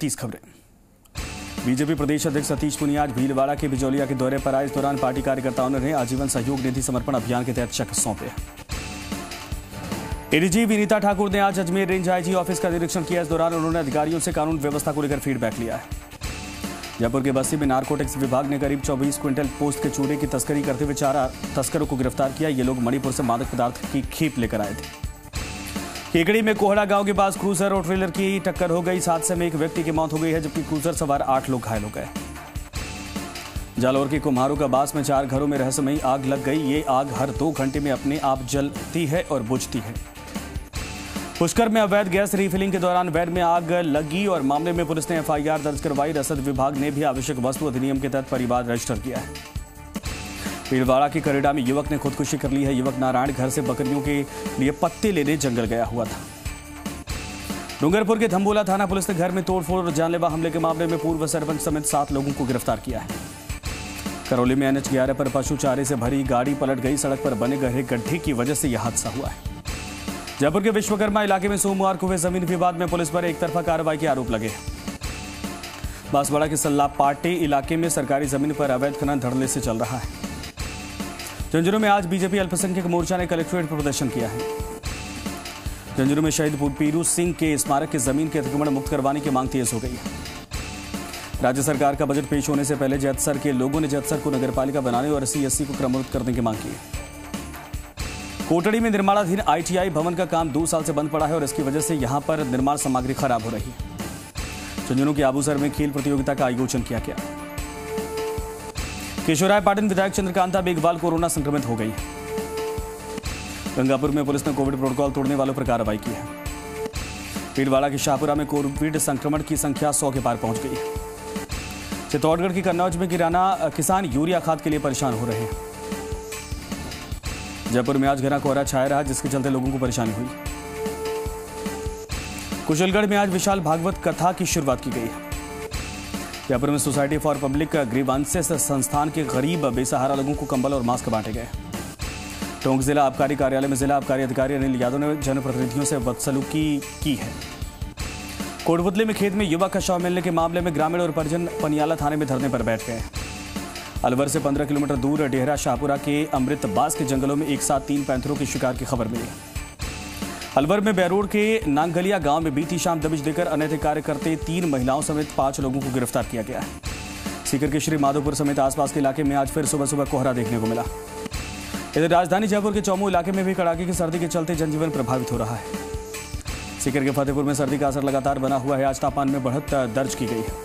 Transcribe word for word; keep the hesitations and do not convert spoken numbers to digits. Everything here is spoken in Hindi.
तीस खबरें। बीजेपी प्रदेश अध्यक्ष सतीश पुनिया आज भीलवाड़ा के बिजौलिया के दौरे पर आए। इस दौरान पार्टी कार्यकर्ताओं ने आजीवन सहयोग निधि समर्पण अभियान के तहत चेक सौंपे। एडीजी विनीता ठाकुर ने आज अजमेर रेंज आईजी ऑफिस का निरीक्षण किया। इस दौरान उन्होंने अधिकारियों से कानून व्यवस्था को लेकर फीडबैक लिया है। जयपुर के बस्ती में नारकोटिक्स विभाग ने करीब चौबीस क्विंटल पोस्त के चूड़े की तस्करी करते हुए चार तस्करों को गिरफ्तार किया। ये लोग मणिपुर से मादक पदार्थ की खेप लेकर आए थे। केकड़ी में कोहड़ा गांव के पास क्रूजर और ट्रेलर की टक्कर हो गई। इस हादसे में एक व्यक्ति की मौत हो गई है, जबकि क्रूजर सवार आठ लोग घायल हो गए। जालौर के कुम्हारों का बास में चार घरों में रहस्यमयी आग लग गई। ये आग हर दो घंटे में अपने आप जलती है और बुझती है। पुष्कर में अवैध गैस रिफिलिंग के दौरान वैन में आग लगी और मामले में पुलिस ने एफआईआर दर्ज करवाई। रसद विभाग ने भी आवश्यक वस्तु अधिनियम के तहत परिवार रजिस्टर किया है। भीलवाड़ा के करेड़ा में युवक ने खुदकुशी कर ली है। युवक नारायण घर से बकरियों के लिए पत्ते लेने जंगल गया हुआ था। डूंगरपुर के धम्बोला थाना पुलिस ने घर में तोड़फोड़ और जानलेवा हमले के मामले में पूर्व सरपंच समेत सात लोगों को गिरफ्तार किया है। करौली में एनएच ग्यारह पर पशु चारे से भरी गाड़ी पलट गई। सड़क पर बने गहरे गड्ढे की वजह से यह हादसा हुआ है। जयपुर के विश्वकर्मा इलाके में सोमवार को हुए जमीन विवाद में पुलिस पर एक तरफा कार्रवाई के आरोप लगे। बांसवाड़ा के सल्लापाटी इलाके में सरकारी जमीन पर अवैध खनन धड़ल्ले से चल रहा है। झुंझुनू में आज बीजेपी अल्पसंख्यक मोर्चा ने कलेक्ट्रेट पर प्रदर्शन किया है। झुंझुनू में शहीद पीरू सिंह के स्मारक की जमीन के अतिक्रमण मुक्त करवाने की मांग तेज हो गई है। राज्य सरकार का बजट पेश होने से पहले जैतसर के लोगों ने जैतसर को नगरपालिका बनाने और अस्सी अस्सी को क्रमबद्ध करने की मांग की है। कोटड़ी में निर्माणाधीन आईटीआई भवन का काम दो साल से बंद पड़ा है और इसकी वजह से यहां पर निर्माण सामग्री खराब हो रही है। झुंझुनू के आबूसर में खेल प्रतियोगिता का आयोजन किया गया। केशवराय पाटन विधायक चंद्रकांता बेगवाल कोरोना संक्रमित हो गई है। गंगापुर में पुलिस ने कोविड प्रोटोकॉल तोड़ने वालों पर कार्रवाई की है। भीलवाड़ा के शाहपुरा में कोविड संक्रमण की संख्या सौ के पार पहुंच गई है। चित्तौड़गढ़ की कन्नौज में किराना किसान यूरिया खाद के लिए परेशान हो रहे हैं। जयपुर में आज घना कोहरा छाया रहा, जिसके चलते लोगों को परेशानी हुई। कुशलगढ़ में आज विशाल भागवत कथा की शुरुआत की गई है। जयपुर में सोसाइटी फॉर पब्लिक ग्रीवांसेस संस्थान के गरीब बेसहारा लोगों को कंबल और मास्क बांटे गए। टोंक जिला आबकारी कार्यालय में जिला आबकारी अधिकारी अनिल यादव ने जनप्रतिनिधियों से बदसलूकी की है। कोटपुतली में खेत में युवक का शव मिलने के मामले में ग्रामीण और परिजन पनियाला थाने में धरने पर बैठ गए। अलवर से पंद्रह किलोमीटर दूर डेहरा शाहपुरा के अमृतबास के जंगलों में एक साथ तीन पैंथरों की शिकार की खबर मिली। अलवर में बैरोड के नांगलिया गांव में बीती शाम दबिश देकर अनैतिक कार्य करते तीन महिलाओं समेत पांच लोगों को गिरफ्तार किया गया है। सीकर के श्री माधोपुर समेत आसपास के इलाके में आज फिर सुबह सुबह कोहरा देखने को मिला। इधर राजधानी जयपुर के चौमू इलाके में भी कड़ाके की सर्दी के चलते जनजीवन प्रभावित हो रहा है। सीकर के फतेहपुर में सर्दी का असर लगातार बना हुआ है। आज तापमान में बढ़त दर्ज की गई है।